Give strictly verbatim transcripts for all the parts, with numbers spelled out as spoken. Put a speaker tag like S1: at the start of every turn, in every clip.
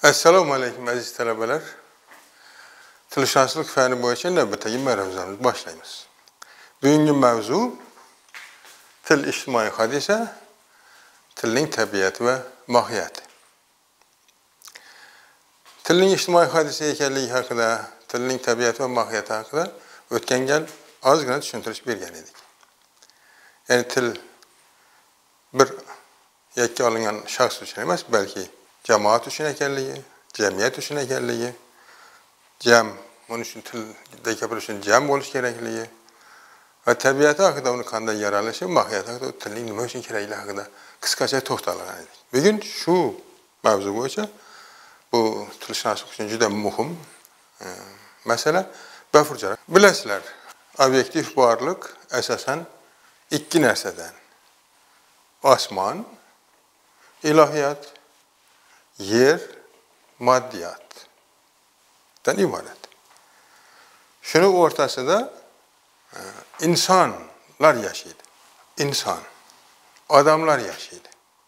S1: Assalamu alaykum aziz talabalar. Tilshunoslik fani bo'yicha navbatdagi mavzumuzni boshlaymiz. Bugungi mavzu til ijtimoiy hodisa, tilning tabiati va mohiyati. Tilning ijtimoiy hodisa ekanligi haqida, tilning tabiati va mohiyati haqida o'tgan gal ozgina tushuntirish bergan edik. Ya'ni til bir yakka olingan shaxs uchun emas, balki jamoat uchun ekanligi, jamiyat uchun ekanligi, jam, onun uchun tilda gapirish uchun jam bo'lish kerakligi va tabiati haqida, uni qanday yaralishi, mohiyati haqida, tilning nima uchun kerakligi haqida qisqacha to'xtalgan edik. Bugun shu mavzu bo'yicha bu tilshunoslik uchun juda muhim e, masala bafurjaroq. Bilasizlar, obyektiv borliq asosan ikki narsadan: osmon, ilohiyat, yer, maddiyatdan iborat. Shuni o'rtasida e, insonlar yashaydi. Inson, odamlar yashaydi.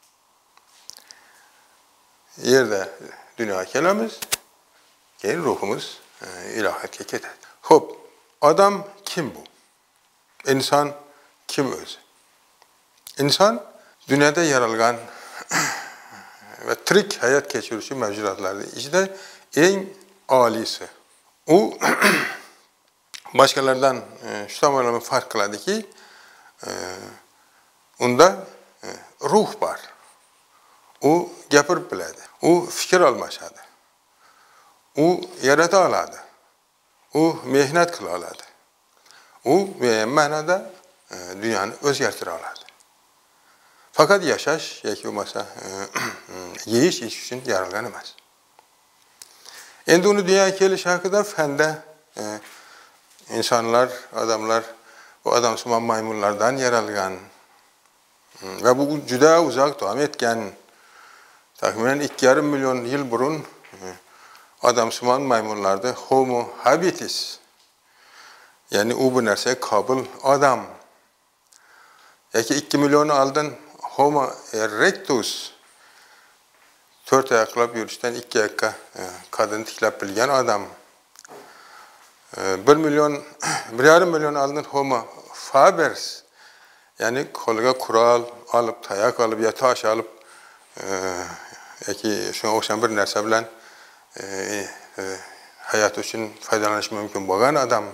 S1: Yerda dunyoga kelamiz, keyin ruhimiz e, ilohiyatga ketadi. Xo'p, odam kim bu? İnson kim o'zi? İnson dunyoda yaralgan ve tirik hayat kechiruvchi mavjudotlarning ichida eng oliysi. U boshqalardan e, shu tomonlama farq qiladiki, e, unda e, ruh bor. U gapirib biladi. U fikr almashadi. U yarata oladi. U mehnat qila oladi. U ma'noda e, dunyoni o'zgartira oladi. Fakat yaşaş, yoki bo'lmasa yeyish ichish uchun yaralgan emas. Endi uni dunyoga kelish haqida fanda e, insonlar, odamlar bu odamsimon maymunlardan yaralgan va bu juda uzoq davom etgan, taxminan ikki yarim milyon yil burun e, odamsimon maymunlarda Homo habilis, ya'ni u bu narsaga qobil odam, yoki ikki milyon oldin Homo erectus, to'rt oyoqlab yurishdan ikki oyoqqa e, qadini tiklab bilgan odam. E, bir milyon, bir yarim milyon oldin Homo fabers, ya'ni qo'liga qurol olib, tayoq olib, yo tosh olib, e, yoki shunga o'xshagan bir narsa bilan e, e, hayot uchun foydalanish mumkin bo'lgan odam.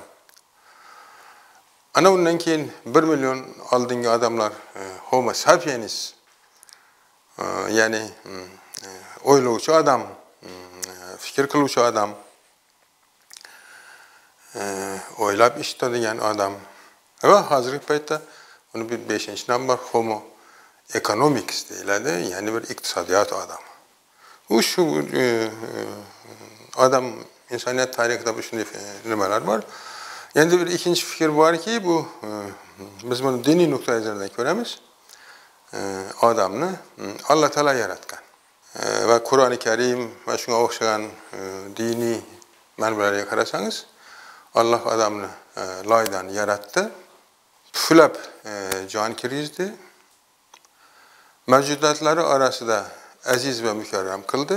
S1: Ana undan keyin bir milyon oldingi odamlar e, Homo sapiens, e, ya'ni e, o'ylovchi odam, e, fikr qiluvchi odam, e, o'ylab ish tutadigan odam. Va hozirgi paytda uni bir beshinchi nomor Homo economics deyiladi, ya'ni bir iqtisodiyot odami. U shu e, odam insoniyat tarixida shunday nimalar bor. Endi bir ikinci fikir var ki, bu biz bunu dini nuqtai nazardan ko'ramiz. Odamni Alloh taolo yaratgan. Va Qur'oni Karim va shunga o'xshagan diniy manbalarga qarasangiz, Alloh odamni loydan yaratdi, puflab jon kirgizdi, mavjudotlari orasida aziz va mukarram qildi,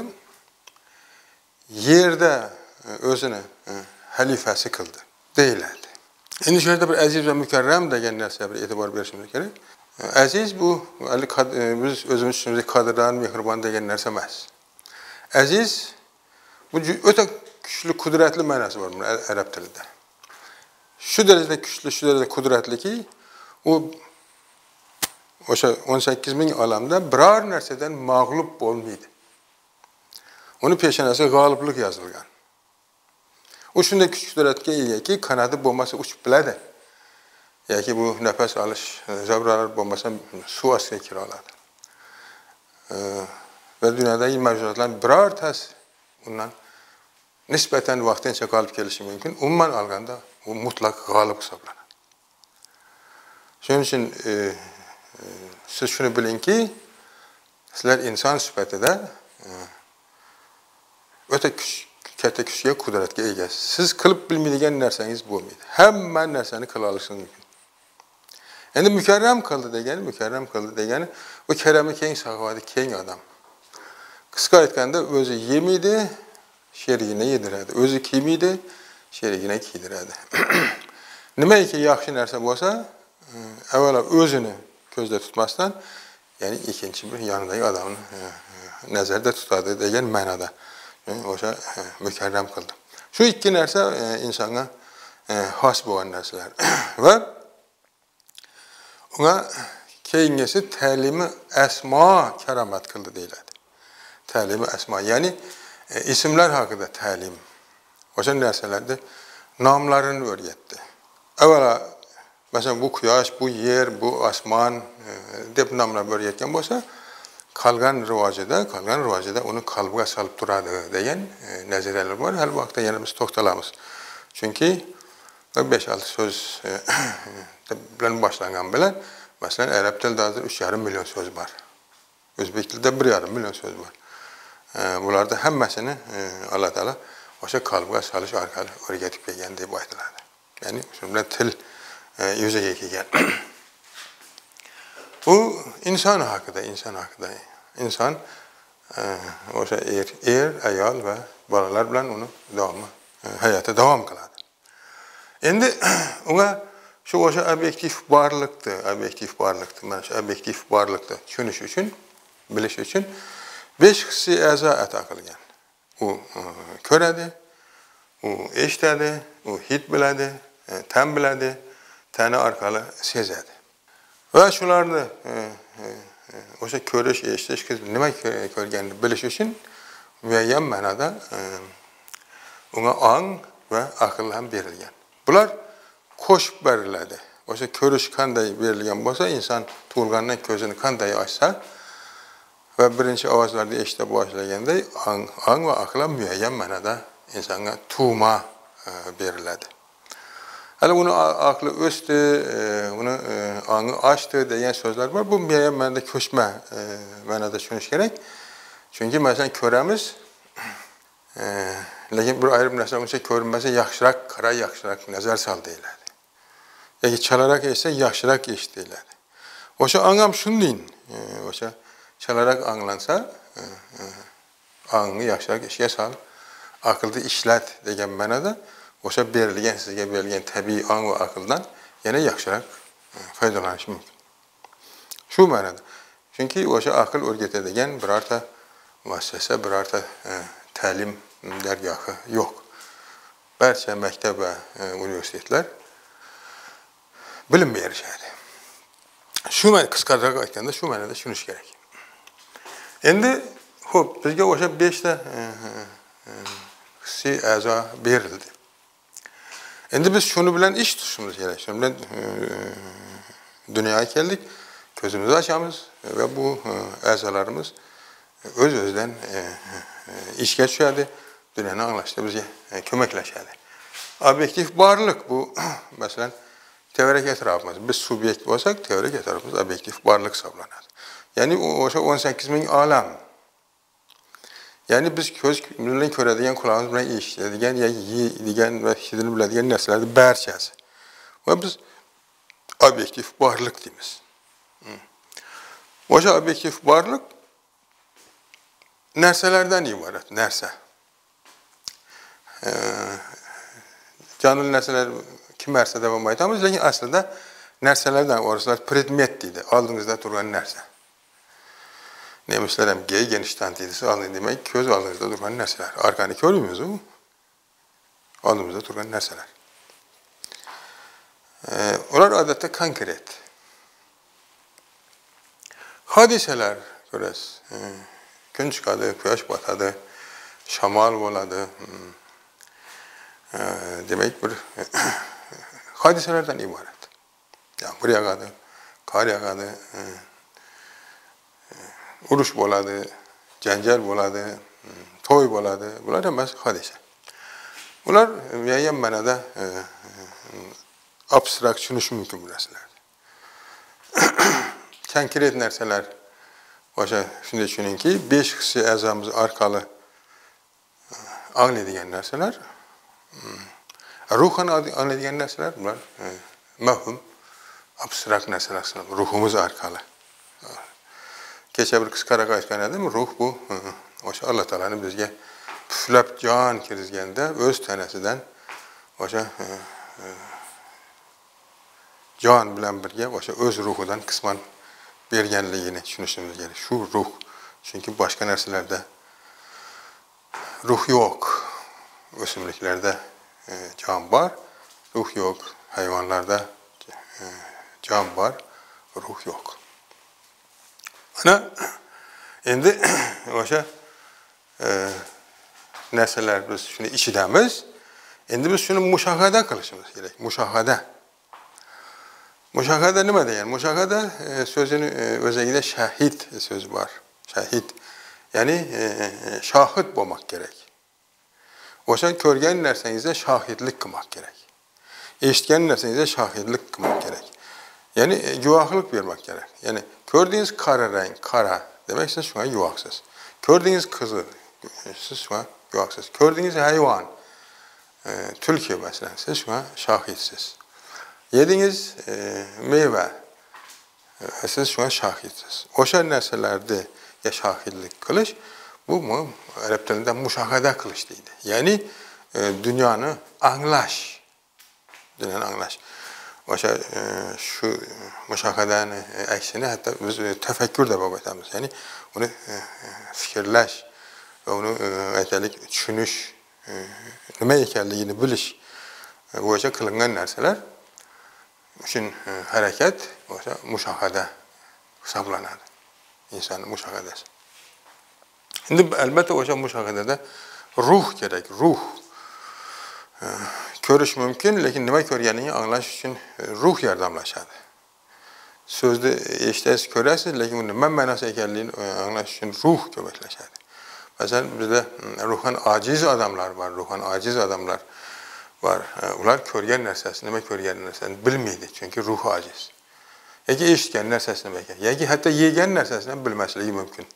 S1: yerda o'zini xalifasi qildi deyiladi. Endi shu yerda bir aziz va mukarram degan narsaga bir e'tibor berishimiz kerak. Aziz bu biz o'zimiz uchun qadrdan, mehribon degan narsa emas. Aziz bu o'ta kuchli, qudratli ma'nosi bor arab tilida. Shu darajada kuchli, shu darajada qudratliki, u o'sha o'n sakkiz ming olamda biror narsadan mag'lub bo'lmaydi. Uni peshonasiga g'oliblik yozilgan. U shunday kuch qudratga egaki, kanadi bo'lmasa uchib biladi. Yoki bu nafas olish zarurat bo'lmasa suv ostiga kira oladi. Va dunyodagi mavjudotlarning birortasi undan nisbatan vaqtincha qolib kelishi mumkin. Umuman olganda u mutlaq g'olib hisoblanadi. Shuning uchun e, e, siz shuni bilingki, sizlar inson sifatida e, o'ta kuch katta kuchga, qudratga egasiz. Siz qilib bilmaydigan narsangiz bo'lmaydi. Hamma narsani qila olishingiz mumkin. Endi mukarram qildi degani, mukarram qildi degani, u karami keng, saxovati keng odam. Qısqa aytganda özü yemiydi, şerigine yediradi. Özü kiymiydi, şerigine kiydiradi. Nimaiki yaxshi narsa bo'lsa, avvalo o'zini ko'zda tutmasdan, ya'ni ikkinchi bir yonidagi odamni nazarda tutadi degan ma'noda o'sha mukarram qildi. Shu ikki narsa insonga xos bo'lgan narsalar. Va unga keyingisi ta'limi asmo karomat qildi deyiladi. Ta'limi asmo, ya'ni isimlar haqida ta'lim. O'sha narsalarda nomlarini o'rgatdi. Avvalo, masalan, bu quyosh, bu yer, bu osmon deb nomlab o'rgatgan bo'lsa, qolgan rivojida, qolgan rivojida uni qalbga solib turadi degan nazariyalar bor. Hali vaqtda yana biz to'xtalamiz. Chunki besh olti so'z bilan boshlangan bilan, masalan, arab tilida hozir uch yarim million so'z bor. O'zbek tilida bir yarim million so'z bor. Bularda hammasini Alloh taolo o'sha qalbga solish orqali o'rgatib kelgan deb aytiladi. Ya'ni shu bilan til yuzaga kelgan. Bu inson haqida, inson haqida. İnson o'sha er, er, ayol va bolalar bilan uni davomi hayoti davom qiladi. Endi unga shu o'sha obyektiv borlikni, obyektiv borlikni, mana shu obyektiv borlikni tushunish uchun, bilish uchun besh hissiy a'zo ato qilgan. U ko'radi, u eshitadi, u hid biladi, tan biladi, tani orqali sezadi. Va shularni o'sha ko'rish, eshitish, nima ko'rganini bilish uchun muayyan ma'noda unga ong va aql ham berilgan. Bular qo'shib beriladi. O'sha ko'rish qanday berilgan bo'lsa, inson tug'ilgandan ko'zini qanday ochsa va birinchi ovozlarni eshita boshlaganda ong, ong va aql muayyan ma'noda insonga tug'ma beriladi. Hali uni aqli o'sdi, uni ongi ochdi degan so'zlar bor. Bu muayyan ma'noda ko'chma ma'noda tushunish kerak. Chunki masalan ko'ramiz, lekin bir ayrim narsa uncha ko'rinmasa yaxshiroq qara, yaxshiroq nazar sol deyiladi. Yoki chalaroq eshitsa yaxshiroq eshit deyiladi. O'sha ong ham shunday, o'sha chalaroq anglansa, ongni yaxshiroq ishga sol, aqlni ishlat degan ma'noda o'sha berilgan, sizga berilgan tabiiy ong va aqldan yana yaxshiroq foydalanish mumkin. Shu ma'noda. Chunki o'sha aql o'rgatadigan birorta muassasa, birorta ta'lim dargohi yo'q. Barcha maktab va universitetlar bilim berishadi. Shu ma'noda qisqaroq aytganda shu ma'noda tushunish kerak. Endi xo'p, bizga o'sha besh ta hissiy a'zo berildi. Endi biz shuni bilan ish tutishimiz kerak. Shuni bilan dunyoga keldik, ko'zimizni ochamiz va bu a'zolarimiz o'z-o'zidan ishga tushadi, dunyoni anglashda bizga ko'maklashadi. Obyektiv borlik bu, masalan, teorik e'tirofimiz. Biz subyekt bo'lsak, teorik e'tirofimiz obyektiv borlik hisoblanadi. Ya'ni o'sha o'n sakkiz ming olam. Ya'ni biz ko'z bilan ko'radigan, quloqimiz bilan eshitadigan, yeydigan va hidini biladigan narsalarning barchasi. Va biz obyektiv borlik deymiz. O'sha obyektiv borlik narsalardan iborat, narsa. Jonli narsalar kim narsa deb aytamiz, lekin aslida narsalardan, o'rislar predmet deydi, oldingizda turgan narsa. Nemislar ham Gegenstand deydi, oldin demak, ko'z oldingizda turgan narsalar. Arkani ko'rmaymiz u. Oldimizda turgan narsalar. Ular odatda konkret. Hodisalar ko'rasiz. Kun chiqadi, quyosh botadi, shamol bo'ladi. Demak, bir hodisalardan iborat. Yomg'ir yog'adi, qor yog'adi, urush bo'ladi, janjal bo'ladi, to'y bo'ladi. Bular hammasi hodisa. Ular muayyan ma'noda abstrakt tushunish mumkin bu narsalar. Konkret narsalar o'sha shunday tushuningki, besh hissiy a'zomiz orqali anglaydigan narsalar, ruhan anglaydigan narsalar, bular mafhum, abstrakt narsalar, ruhimiz orqali. Kecha bir qisqaroq aytgan edim, ruh bu Oşa Allah Taala'nın bizge püflep can kirgende öz tanesinden oşa e, e, can bilen birge oşa öz ruhudan kısman bergenligini düşünüşümüz gerek. Şu ruh. Çünkü başka nerselerde ruh yok. Ösümlüklerde e, can var. Ruh yok. Hayvanlarda e, can var. Ruh yok. Ana endi oşa e, nerseler biz şunu işidemiz. Endi biz şunu muşahada kılışımız gerek. Muşahada. Muşahada nima degan? Muşahada e, sözünü e, özegide şahit sözü var. Şahit. Yani e, şahit olmak gerek. Oşa körgen nersenize şahitlik kılmak gerek. Eşitgen nersenize şahitlik kılmak gerek. Yani e, güvahlık vermek gerek. Yani gördüğünüz kara renk, kara demek siz şu an yuvaksız. Gördüğünüz kızıl, siz şu an yuvaksız. Gördüğünüz hayvan, e, tülkü mesela, siz şu an şahitsiz. Yediğiniz e, meyve, e, siz şu an şahitsiz. Oşa nerselerde ya şahitlik kılış, bu mu? Arap dilinde muşahada kılış deydi. Yani e, dünyanı anlaş. Dünyanı anlaş. Oşa e, şu muşahadanın aksine hatta biz e, tefekkür de babaytamız. Yani onu e, fikirleş ve onu e, aytalik düşünüş, e, nima ekanligini bilish bo'yicha qilingan narsalar uchun e, hareket o'sha mushahada hisoblanadi. İnsanın mushahadasi. Endi albatta o'sha mushahadada ruh kerak, ruh. E, Görüş mümkün, lekin nima ko'rganingni anglash uchun ruh yordamlashadi. Sözde eshitasiz, ko'rasiz, lekin uni nima ma'nosi ekanligini anglash uchun ruh ko'maklashadi. Mesela bizde ruhan aciz adamlar var, ruhan aciz adamlar var. Ular ko'rgan narsasini, nima ko'rgan narsasini bilmaydi, çünkü ruhu aciz. Yoki eshitgan narsasini bilmaydi, yoki hatto yegan narsasini ham bilmasligi mumkin.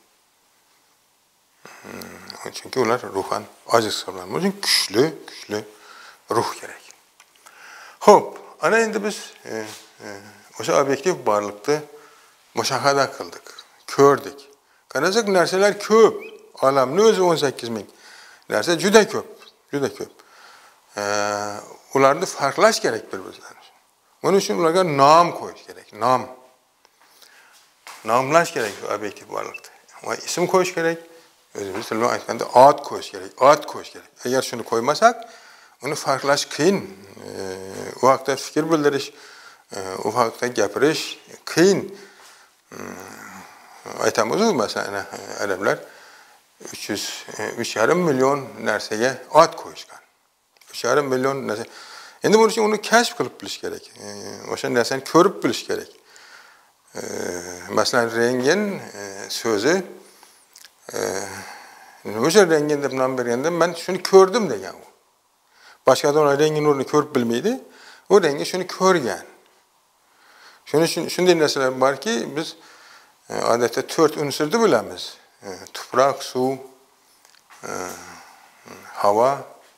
S1: Çünkü ular ruhan aciz hisoblanadi. Onun uchun kuchli, kuchli ruh kerak. Hop, ana endi biz e, e, o'sha obyektiv borliqni mushahada qildik, ko'rdik. Qarasak narsalar ko'p. Alamni o'zi o'n sakkiz ming narsa juda ko'p, juda ko'p. E, ularni farqlash kerak bir-birlaridan. Buning uchun ularga nom qo'yish kerak, nom. Nomlash kerak obyektiv borliqni. Va ism qo'yish kerak. O'zimiz tilda aytganda ad qo'yish kerak, ad qo'yish kerak. Agar shuni qo'ymasak, uni farqlash qiyin. O vaqtda fikr bildirish, o vaqtda gapirish qiyin. Aytamiz masalan, arablar uch yuz uch yarim million narsaga ad qo'yishgan. uch yarim million narsa. Endi buning uchun uni kashf qilib bilish kerak. O'sha narsani ko'rib bilish kerak. Masalan, rengin so'zi o'sha rengin deb nom berganda men shuni ko'rdim degan u. Başka adamlar rengin o'rnini ko'rib bilmaydi. O rengi şunu ko'rgan. Shuning uchun shunday narsalar borki, biz odatda to'rt unsurni bilamiz. Tuproq, suv, havo,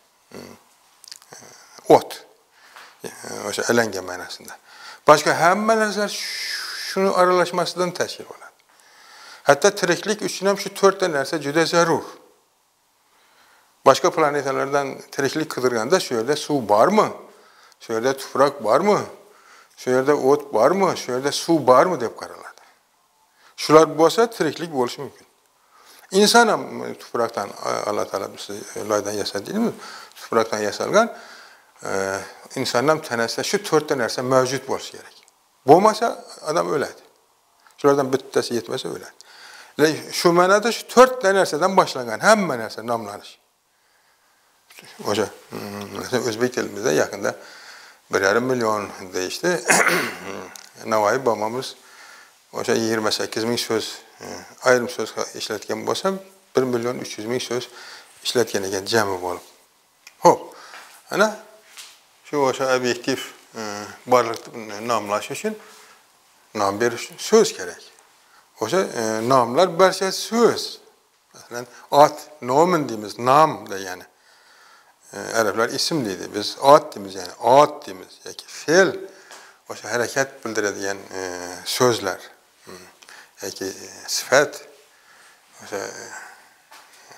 S1: o't. O'sha alanga ma'nosida. Boshqa hamma narsalar shuni aralashmasidan tashkil bo'ladi. Hatto tiriklik uchun ham shu to'rtta narsa juda zarur. Başka planetalardan tiriklik qidirganda shu yerda suv bormi? Shu yerda tuproq bormi? Shu yerda o't bormi? Shu yerda suv bormi deb qaraladi. Shular bo'lsa tiriklik bo'lishi mumkin. İnsan ham tuproqdan Alloh taolo bizni loydan yasadimi? Tuproqdan yasalgan insonning tanasida shu to'rtta narsa mavjud bo'lishi kerak. Bo'lmasa odam o'ladi. Shulardan bittasi yetmasa o'ladi. Shu ma'noda shu to'rtta narsadan boshlangan hamma narsa nomlanish. O'sha o'zbek tilimizda yaqinda bir yarim million deyishdi. Navoiy bobomiz o'sha yigirma sakkiz ming so'z ayrim so'z ishlatgan bo'lsa, bir million uch yuz ming so'z ishlatgan ekan jami bo'lib. Xo'p, ana shu o'sha obyektiv borliqni nomlash uchun nom berish so'z kerak. O'sha nomlar barcha so'z. Masalan, ot, nomin deymiz, nom degani. Araplar isim deydi. Biz ot deymiz, yani ot deymiz yoki fe'l, o'sha harakat bildiradigan so'zlar yoki sifat, o'sha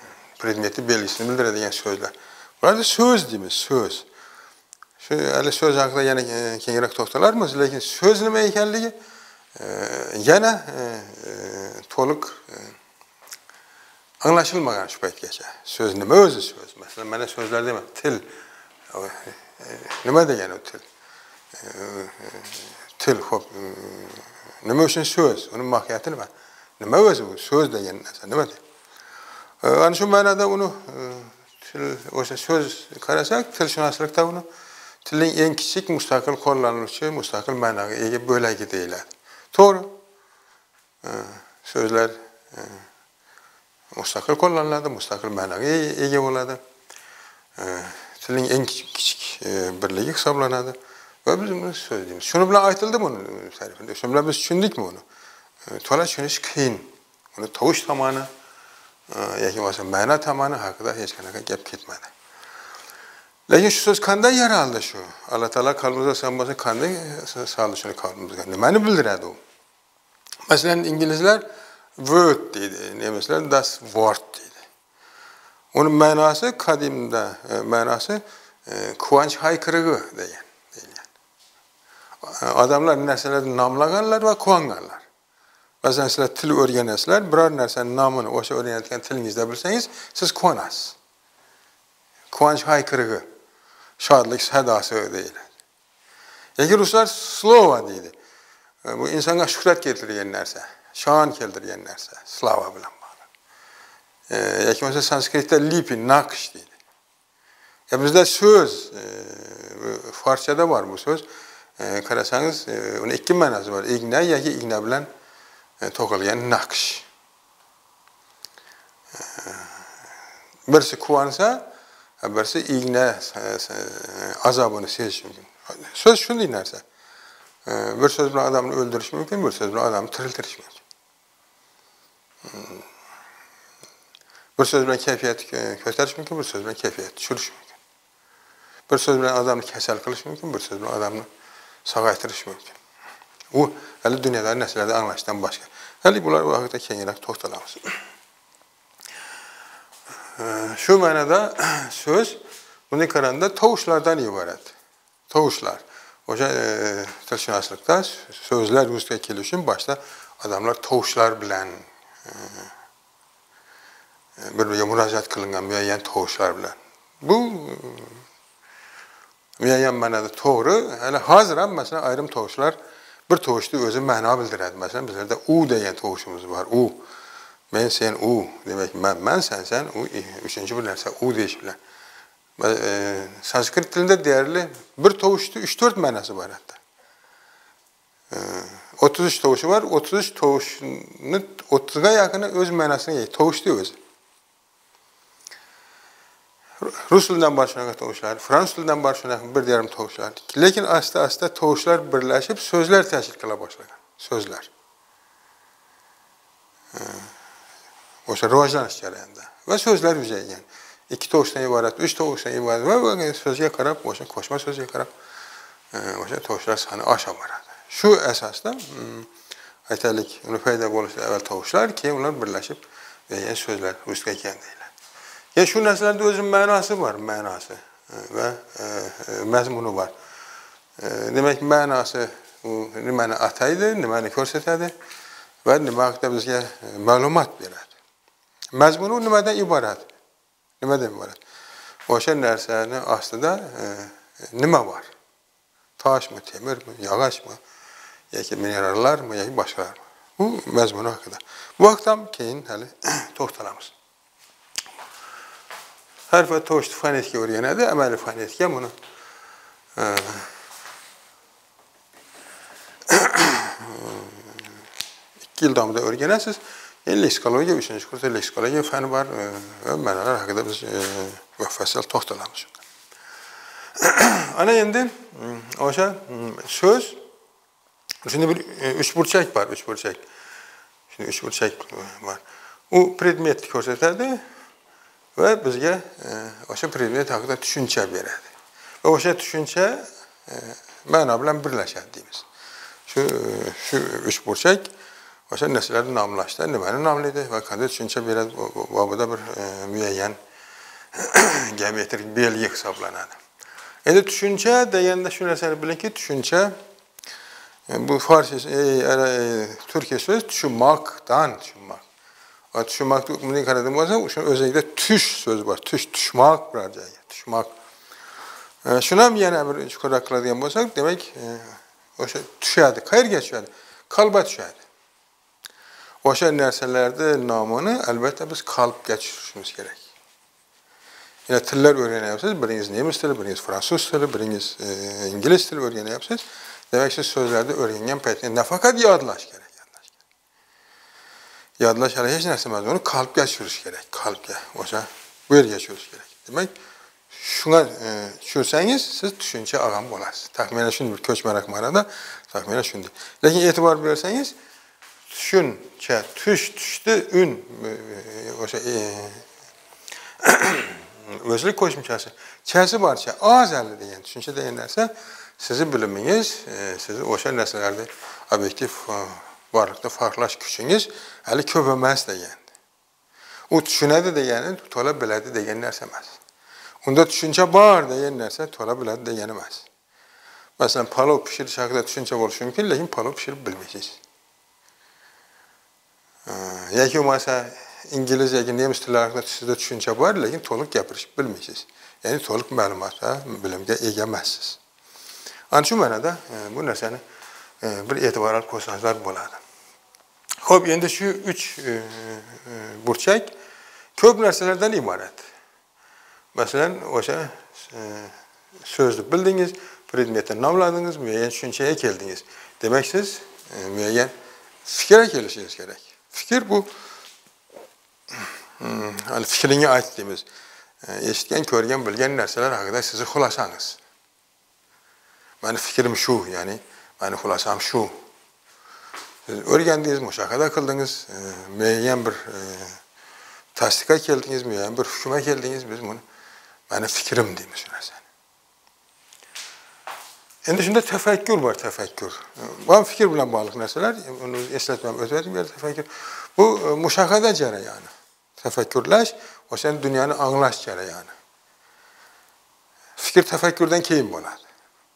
S1: predmeti belgisini bildiradigan so'zlar. Bularda so'z deymiz, so'z. Shu hali so'z haqida yana kengroq to'xtalarmiz, lekin so'z nima ekanligi yana to'liq anglashilmagan shu paytgacha. So'z nima o'zi so'z? Masalan, mana so'zlar demak, til. Nima degani u til? Til, xo'p, nima uchun so'z? Uning mohiyati nima? Nima o'zi bu so'z degan narsa? Nima deydi? Ana shu ma'noda uni til o'sha so'z qarasak, tilshunoslikda uni tilning eng kichik mustaqil qo'llanuvchi, mustaqil ma'noga ega bo'lagi deyiladi. To'g'ri. So'zlar mustaqil qo'llaniladi, mustaqil ma'noga ega bo'ladi. Tilning eng kichik birligi hisoblanadi va biz buni so'z deymiz. Shuni bilan aytildi buni ta'rifida. Shuni bilan biz tushundikmi uni? To'la tushunish qiyin. Uni tovush tomoni yoki bo'lmasa ma'no tomoni haqida hech qanaqa gap ketmadi. Lekin shu so'z qanday yaraldi shu? Alloh taolo qalbimizga san bo'lsa qanday soldi shuni qalbimizga? Nimani bildiradi u? Masalan, inglizlar word deydi, nemislar das Wort deydi. Uning ma'nosi qadimda ma'nosi quvonch hayqirig'i degan deyilgan. Odamlar narsalarni nomlaganlar va quvonganlar. Masalan, sizlar til o'rganasizlar, biror narsaning nomini o'sha o'rganayotgan tilingizda bilsangiz, siz quvonasiz. Quvonch hayqirig'i, shodlik sadosi deyiladi. Yoki ruslar slova deydi. Bu insonga shuhrat keltirgan narsa, shon keltirgan narsa, slava bilan bog'liq. Yoki bo'lmasa sanskritda lipi, naqsh deydi. Ya bizda so'z, farschada bor bu so'z. Qarasangiz, uni ikki ma'nosi bor. Igna yoki igna bilan to'qilgan naqsh. Birisi quvonsa, birisi igna azobini sezish mumkin. So'z shunday narsa. Bir so'z bilan odamni o'ldirish mumkin, bir so'z bilan odamni tiriltirish mumkin. Bir so'z bilan kayfiyatni ko'tarish mumkin, bir so'z bilan kayfiyatni tushirish mumkin. Bir so'z bilan odamni kasal qilish mumkin, bir so'z bilan odamni sog'aytirish mumkin. U hali dunyodagi narsalarni anglashdan boshqa. Hali bular haqida kengroq to'xtalamiz. Shu ma'noda so'z bunday qaraganda tovushlardan iborat. Tovushlar. O'sha tilshunoslikda so'zlar vujudga kelishi uchun boshda odamlar tovushlar bilan bir-biriga murojaat qilingan muayyan tovushlar bilan. Bu muayyan ma'noda to'g'ri. Hali hozir ham masalan ayrim tovushlar bir tovushni o'zi ma'no bildiradi. Masalan, bizlarda u degan tovushimiz bor. U. Men, sen, u. Demak, men, men, sen, sen, u. Uchinchi bir narsa u deyish bilan. Sanskrit tilida deyarli bir tovushni uch to'rt ma'nosi bor hatto. o'ttiz uch tovushi bor. o'ttiz uch tovushni o'ttizga yaqini o'z ma'nosini ega. Tovushni o'zi. Rus tilidan bor shunaqa tovushlar, fransuz tilidan bor shunaqa bir yarim tovushlar. Lekin asta-asta tovushlar birlashib so'zlar tashkil qila boshlagan. So'zlar. O'sha rivojlanish jarayonida va so'zlar yuzaygan. ikki tovushdan iborat, uch tovushdan iborat va so'zga qarab, o'sha qo'shma so'zga qarab o'sha tovushlar soni osha boradi. Shu asosda aytaylik, uni paydo bo'lishidan avval tovushlar, keyin ular birlashib degan so'zlar vujudga kelgan. Ya shu narsalarda o'zining ma'nosi bor, ma'nosi va mazmuni bor. Demak, ma'nosi u nimani ataydi, nimani ko'rsatadi va nima haqida bizga ma'lumot beradi. Mazmuni nimadan iborat? Nimadan iborat? O'sha narsani ostida nima bor? Toshmi, temirmi, yog'ochmi, yoki minerallarmi, yoki boshqalarmi? Bu mazmuni haqida. Bu vaqtdan keyin hali to'xtalamiz. Harf va tovushni fonetika o'rganadi, amaliy fonetika buni ikki yil davomida o'rganasiz. Leksikologiya, uchinchi kursda leksikologiya fani bor va ma'nolar haqida biz mufassal to'xtalamiz. Ana endi o'sha so'z shunda bir uch burchak bor, uch burchak. Shunda uch burchak bor. U predmetni ko'rsatadi va bizga o'sha predmet haqida tushuncha beradi. Va o'sha tushuncha ma'no bilan birlashadi deymiz. Shu shu uch burchak Oşa nəsələri namlaşdı. Niməni namlaydı və qanday düşüncə belə bu da bir e, müəyyən geometrik belgi hesablanır. Endi düşüncə deyəndə şu nəsəni bilin ki, düşüncə bu Farsça, e, e, Türkçe söz düşünməkdən düşünmək. O düşünmək bunu qaradım olsa, şunun özəlliklə tüş sözü var. Tüş, düşmək birəcəyə, düşmək. E, şuna yenə bir yukarıdakılar deyən olsaq, demək, e, o şey düşədi, qayır geçədi, qalba düşədi. O şey nərsələrdə namını əlbəttə biz qalb geçirişimiz gerek. Yine tiller öğreniyorsunuz, biriniz Nemis dili, biriniz Fransız dili, biriniz e, İngiliz dili öğreniyorsunuz. Demek ki sözlerde öğrenilen peytine ne fakat yadlaş gerek. Yadlaş gerek. Yadlaş gerek. Hiç neyse onu kalp geçiriş gerek. Kalp ya. Oysa böyle geçiriş gerek. Demek şuna e, düşünseniz siz düşünce ağam olasınız. Tahminen şunu bir köç merak manada tahminen şunu değil. Lakin etibar verirseniz düşünce, tüş, düştü, ün e, oysa e, özlük koşmuşası. Çəsi var ki, az əlli deyən, düşüncə deyənlərsə, sizin biliminiz, e, sizin o şey nəsələrdə obyektiv varlıqda farklaş küçünüz, əli köpəməz deyəndir. O düşünədi deyəni, tola bilədi deyənlərsə-məz. Onda düşüncə var deyənlərsə, tola bilədi deyənəməz. Məsələn, palov pişir şəkildə düşüncə oluşu mümkün, lakin palov pişirib bilməyəcəyiz. Yəki o məsələ, İngiliz, yəki Nemis dillərində sizdə düşüncə var, lakin toluq gəpirişib bilməyəcəyiz. Yəni, toluq məlumata, bilimdə egeməzsiniz. Onun üçün mənada bu nəsəni bir etibarat qoysanızlar boladı. Xo'p, endi şu üç burçak köp nərsələrdən ibarət. Məsələn, o'sha sözü bildiniz, predmeti namladınız, müəyyən düşüncəyə gəldiniz. Demək siz müəyyən fikrə gəlişiniz gerek. Fikir bu hani fikrini ait dediğimiz, eşitken, görgen, bilgen nerseler hakkında sizi xulasanız. Benim fikrim şu, yani benim xulasam şu. Siz öğrendiniz, müşahede kıldınız, müeyyen bir e, tasdika geldiniz, müeyyen bir hüküme geldiniz, biz bunu, benim fikrim değil mesela sen. Şimdi şimdi tefekkür var, tefekkür. Bu fikir bilen bağlı nerseler, onu esletmem, ötmedim bir tefekkür. Bu müşahede cereyanı. Tefekkürləş, o senin dünyanı anlaş cereyanı. Fikir tefekkürden keyin boladı.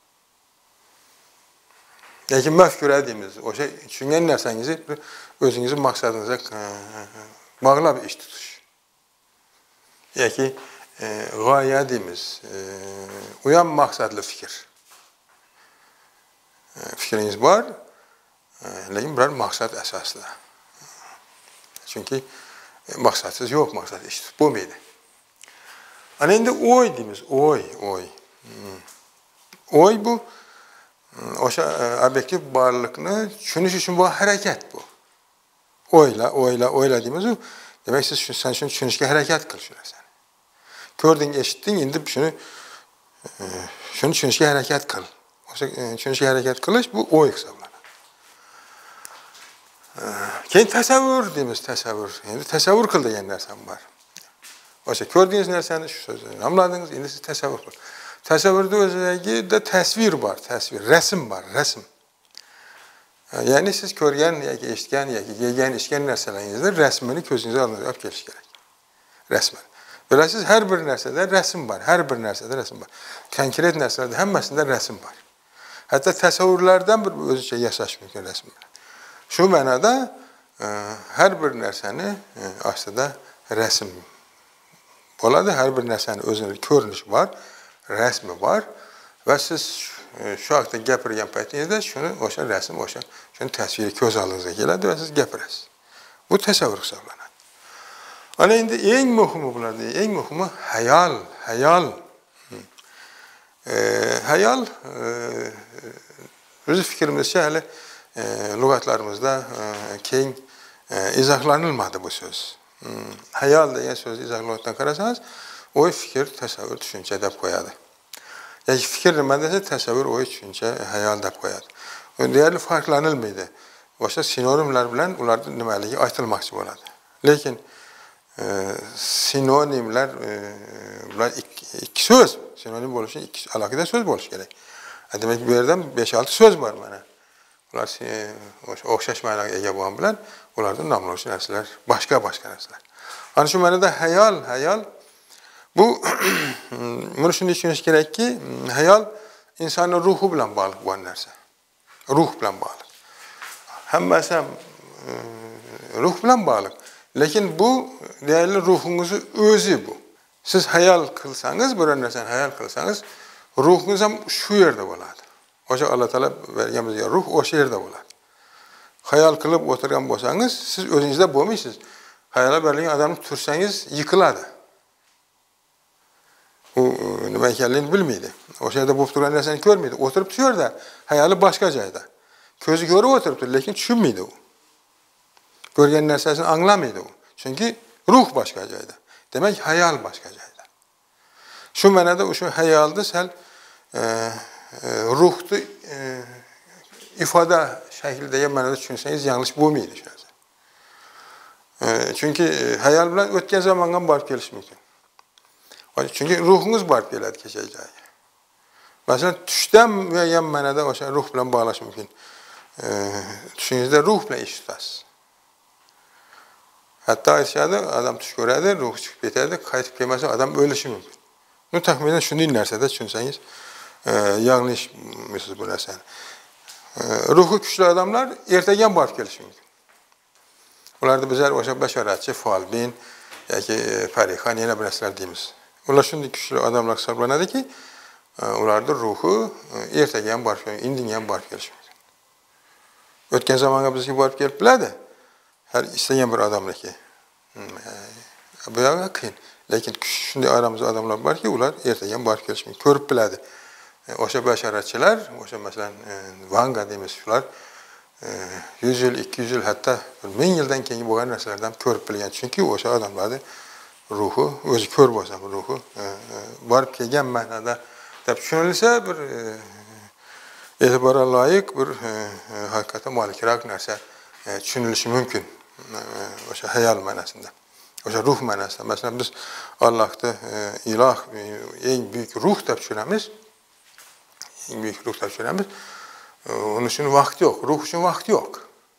S1: Lakin məfkür edimiz, o şey, düşünən nərsənizi özünüzün maksadınıza bağla bir iş tutuş. Yəki, gayə edimiz, uyan maksadlı fikir. Fikriniz var, lakin bir maksat əsaslı. Çünkü maksatsız yok, maksat iş bu muydu? Hani indi oy dediğimiz, oy, oy. Oy bu, o şey, obyektiv varlıkını düşünüş için bu hareket bu. Oyla, oyla, oyla dediğimiz o. Demek siz sen şimdi düşünüşke hareket kıl şuna sen. Gördün, eşittin, indi şunu, şunu düşünüşke hareket kıl. O şey, düşünüşke hareket kılış bu oy hesablanır. Keyin təsəvvür deyimiz, təsəvvür. Şimdi təsəvvür kıl deyən nərsəm var. O şey, gördüyünüz nərsəni şu sözü namladınız, indi siz təsəvvür kıl. Təsəvvürdə özəgi də təsvir var, təsvir, rəsim var, rəsim. Yəni siz görgən, yəki eşitgən, yəki yegən, işgən nərsələrinizdə rəsmini gözünüzə alınacaq geliş gerek. Rəsmən. Belə siz hər bir nərsədə rəsim var, hər bir nərsədə rəsim var. Konkret nərsələrdə həmməsində rəsim var. Hətta təsəvvürlərdən bir özü şey yaşaş mümkün rəsmlər. Şu mənada e, hər bir nərsəni e, aslında rəsim oladı. Hər bir nərsənin özünün görünüşü var, rəsmi var və siz e, şu haqda gəpirgən pəytinizdə şunu, o şey rəsim, o şey, şunu təsviri göz alınıza gələdi və siz gəpirəsiz. Bu təsəvvür hesablanır. Ana indi ən mühimi bunlardır, ən mühimi hayal, hayal. E, hayal, e, özü fikrimizcə hələ E, lügatlarımızda e, keyin e, izahlanılmadı bu söz. Hmm. Hayal diyen sözü izahlanmaktan karasanız, o fikir, təsəvvür, düşünce de koyadı. Yani fikir demədəsə təsəvvür, o düşünce, hayal da koyadı. Değerli farklanılmıydı. Başta sinonimler bilen, onlarda deməli aytılmaq üçün oladı. Lakin e, sinonimler, e, bunlar iki, iki söz, sinonim oluşun iki, alakada söz buluş gerek. Demek bir yerden beş altı söz var bana. Ular e, oxşaş mənaga ega bolan bilan ularda namlovchi narsalar, başqa-başqa narsalar. Ana shu ma'noda hayal, hayal bu buni shunday tushunish kerakki, hayal insonning ruhi bilan bog'liq bo'lgan narsa. Ruh bilan bog'liq. Hammasi ham e, ruh bilan bog'liq. Lekin bu deyarli ruhingizni o'zi bu. Siz hayal qilsangiz, bir narsani hayal qilsangiz, ruhingiz ham shu yerda bo'ladi. O'sha Alloh taolo bergan bizga ruh o'sha yerda bo'ladi. Hayal qilib o'tirgan bo'lsangiz, siz o'zingizda bo'lmaysiz. Hayalga berilgan adamni tursangiz yiqiladi. U nima ekanligini bilmaydi. O'sha yerda bo'lib turgan narsani ko'rmaydi. O'tirib shu yerda, hayali boshqa joyda. Ko'zi ko'rib o'tiribdi, lekin tushunmaydi u. Ko'rgan narsasini anglamaydi u. Chunki ruh boshqa joyda. Demak, hayal boshqa joyda. Shu ma'noda o'sha hayolni sal e, e, ruhni e, ifoda shaklidagi ma'noda tushunsangiz yanglish bo'lmaydi shu narsa. E, chunki hayol bilan o'tgan zamonga borib kelish mumkin. Chunki ruhingiz borib keladi kecha joyga. Masalan, tushdan degan ma'noda o'sha ruh bilan bog'lash mumkin. E, tushingizda ruh bilan ish tutasiz. Hatta aytishadi, adam tush ko'radi, ruhi chiqib ketadi, qaytib kelmasa adam o'lishi mumkin. Bu taxminan shunday narsada tushunsangiz, e, yanglishmisiz bu narsani. E, ruhi kuchli odamlar ertaga ham borib kelishi mumkin. Ularda bizlar o'sha bashoratchi, folbin yoki farixan yana bir narsalar deymiz. Ular shunday kuchli odamlar hisoblanadiki, ularning ruhi ertaga ham borib kelishi, indinga ham borib kelishi mumkin. O'tgan zamonga bizga borib kelib biladi. Har istagan bir odamniki. Bu yo'q qiyin. Lekin shunday aramizda odamlar borki, ular ertaga ham borib kelish mumkin. Ko'rib biladi. O'sha bashoratchilar, o'sha masalan Vanga deymiz, shular yuz yil, ikki yuz yil, hatto ming yildan keyin bo'lgan narsalardan ko'rib bilgan. Chunki o'sha odamlarning ruhi, o'zi ko'r bo'lsa, ruhi borib kelgan ma'noda deb tushunilsa, bir e'tiborga loyiq bir haqiqatan molikroq narsa tushunilishi mumkin. O'sha hayol ma'nosida. O'sha ruh ma'nosida. Masalan, biz Allohni iloh, eng buyuk ruh deb tushunamiz. Eng buyuk ruh deb tushunamiz. Uning uchun vaqt yo'q, ruh uchun vaqt yo'q.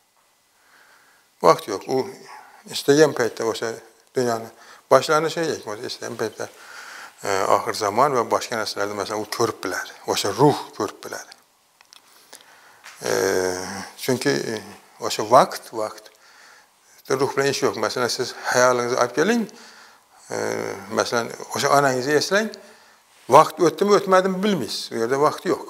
S1: Vaqt yo'q. U istagan paytda o'sha dunyoni boshlanishi yoki istagan paytda oxir zamon va boshqa narsalarni masalan u ko'rib biladi. O'sha ruh ko'rib biladi. Chunki o'sha vaqt, vaqt ruh bilan ish yo'q. Masalan, siz hayolingizni olib keling, masalan, o'sha onangizni eslang, vaqt o'tdimi, o'tmadimi bilmaysiz. U yerda vaqt yo'q.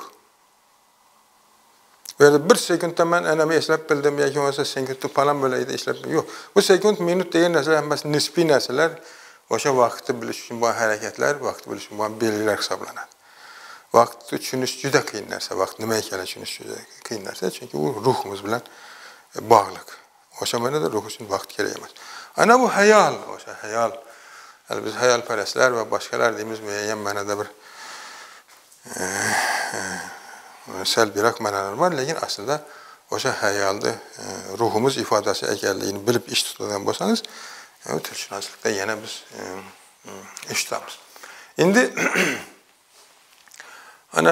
S1: Bu yerda bir sekundda men anamni eslab bildim yoki bo'lmasa sekundda falan bo'laydi eslab yo'q. Bu sekund, minut degan narsalar hammasi nisbiy narsalar, o'sha vaqtni bilish uchun bo'lgan harakatlar, vaqtni bilish uchun bo'lgan belgilar hisoblanadi. Vaqtni tushunish juda qiyin narsa, vaqt nima ekanini tushunish juda qiyin narsa, chunki u ruhimiz bilan bog'liq. O'sha ma'noda ruh uchun vaqt kerak emas. Ana bu hayol, o'sha hayol. Biz hayolparastlar va boshqalar deymiz, men ma'noda bir salbiyroq ma'nolar bor, lekin aslida o'sha hayolni ruhimiz ifodasi ekanligini bilib ish tutadigan bo'lsangiz, tilshunoslikda yana biz ish tutamiz. Endi ana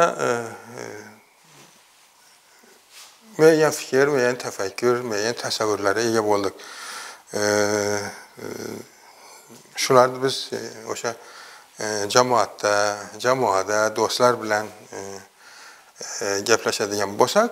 S1: muayyan fikr, muayyan tafakkur, muayyan tasavvurlarga ega bo'ldik. Shularni biz o'sha jamoatda, jamoada do'stlar bilan gaplashadigan bo'lsak,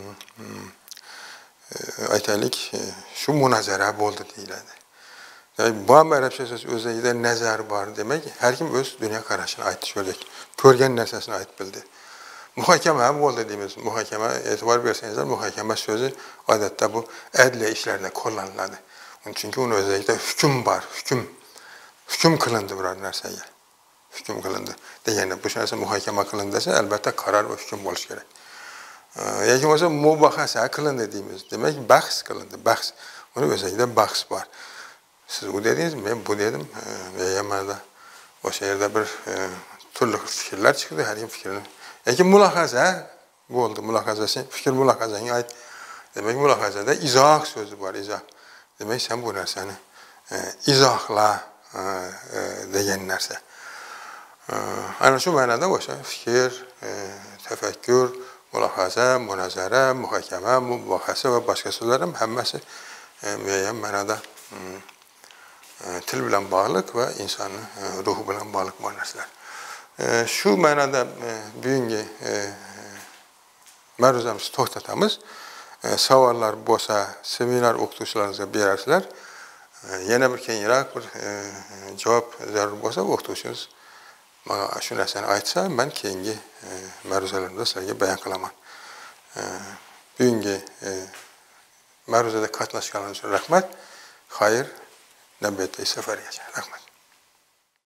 S1: aytaylik, shu munozara bo'ldi deyiladi. Bu ham arabcha so'z o'zida nazar bor demak, har kim o'z dunyo qarashini aytish kerak. Ko'rgan narsasini aytib bildi. Muhokama bo'ldi deymiz. Muhokama, e'tibor bersangizlar, muhokama so'zi odatda bu adliya ishlarida qo'llaniladi. Chunki uni o'zida hukm bor, hukm hukm qilindi biror narsaga. Hukm qilindi. Deganda bu narsa muhokama qilindi desa, albatta qaror va hukm bo'lishi kerak. Yoki bo'lsa mubahasa qilindi deymiz. Demak, bahs qilindi, bahs. Uni o'zida bahs bor. Siz u dedingiz, men bu dedim. Yamanda o'sha yerda bir turli fikrlar chiqdi, har kim fikrini. Yoki mulohaza bo'ldi, mulohazasi, fikr mulohazangi ayt. Demak, mulohazada izoh so'zi bor, izoh. Demak, sen bu narsani izohla degan narsa. Ana shu ma'noda o'sha fikr, tafakkur, mülahazə, münazərə, mühakimə, mübahisə və başqa sözlərim həmməsi müəyyən mənada til bilan bağlıq və insanın ruhu bilan bağlıq mənasılar. Şu mənada bugünkü məruzəmizi toxtatamiz. Savallar bolsa, seminar o'qituvchilaringizga berasizlar. Yana bir keyinroq bir javob zarur bo'lsa, o'qituvchimiz mana shu narsani aytsa, men keyingi ma'ruzalarimda sizlarga bayon qilaman. Bugungi ma'ruzada qatnashganingiz uchun rahmat. Xayr, navbatdagi safargacha. Rahmat.